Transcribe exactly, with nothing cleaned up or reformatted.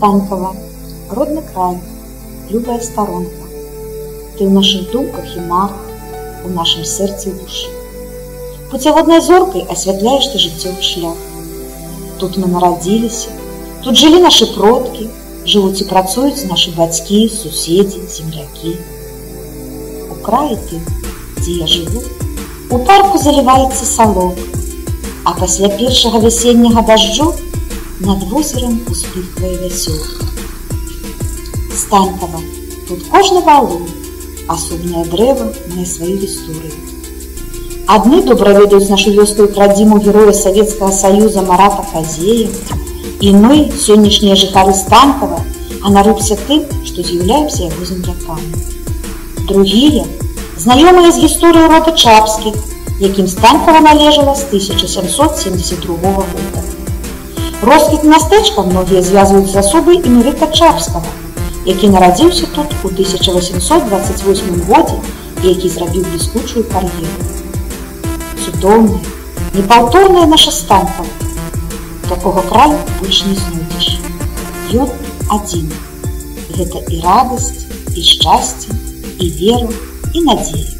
Станькова, родны край, любая сторонка. Ты ў наших думках і марах, у нашым сэрцы і душы. Пуцяводнай зоркай асвятляеш ты жыццёвы шлях. Тут мы нарадзіліся, тут жылі нашы продкі, жывуць і працуюць нашы бацькі, суседзі, землякі. У краі ты, дзе я жыву, у парку заліваецца салок, а пасля першага вясенняга дажджу над возерам успыхвае вясёлка. Станькава, тут кожны валун, асобнае дрэва мае сваю гісторыю. Адны добра ведаюць нашу вёску і прадзіму героя Савецкага Саюза Марата Казея, і мы, сённяшнія жыхары Станькава, ганарымся тым, што з'яўляемся яго землякамі. Другія знаёмыя з гісторыі рода Чапскіх, якім Станькава належала з тысяча сямсот семдзесят другога года. Росквіт мястэчка многія звязваюць з асобай Імерыта Чапскага, які нарадзіўся тут у тысяча васемсот дваццаць восьмым годзе і які зрабіў бліскучую кар'еру. Цудоўная, непаўторная наша Станькава. Такога краю больш не знойдзеш. Ён адзін. Гэта і радасць, і шчасце, і вера, і надзея.